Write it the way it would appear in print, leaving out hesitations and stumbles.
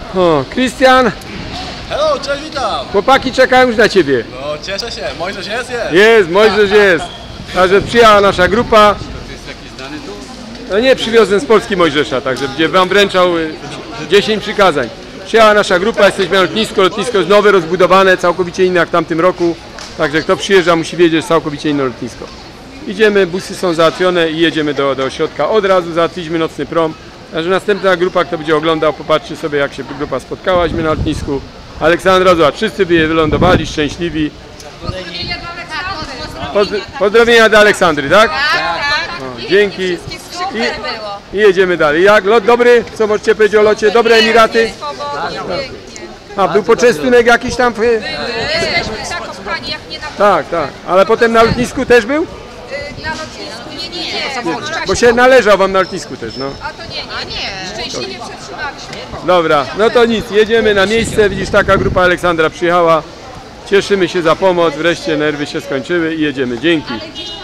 O, Krystian, Hello, cześć, witam! chłopaki czekają już na ciebie. No, cieszę się, Mojżesz jest? Jest, Mojżesz jest. Także przyjechała nasza grupa. To jest taki znany tu? No nie, przywiozłem z Polski Mojżesza, także gdzie wam wręczał 10 przykazań. Przyjechała nasza grupa, jesteśmy na lotnisku. Lotnisko jest nowe, rozbudowane, całkowicie inne jak w tamtym roku. Także kto przyjeżdża, musi wiedzieć, że jest całkowicie inne lotnisko. Idziemy, busy są załatwione i jedziemy do ośrodka. Od razu załatwiliśmy nocny prom. Także następna grupa, kto będzie oglądał, popatrzy sobie, jak się grupa spotkałaśmy na lotnisku. Aleksandra, zobacz, wszyscy by wylądowali, szczęśliwi. Pozdrowienia do Aleksandry, tak? O, dzięki. I jedziemy dalej. Jak? Lot dobry? Co możecie powiedzieć o locie? Dobre Emiraty? A, był poczęstunek jakiś tam? Jesteśmy zakochani, jak nie na Tak, tak. Ale potem na lotnisku też był? na lotnisku. Nie. Bo się należał wam na lotnisku też, no. A to nie. Szczęśliwie przetrzymaliśmy. Dobra, no to nic, jedziemy na miejsce. Widzisz, taka grupa Aleksandra przyjechała. Cieszymy się za pomoc, wreszcie nerwy się skończyły i jedziemy. Dzięki.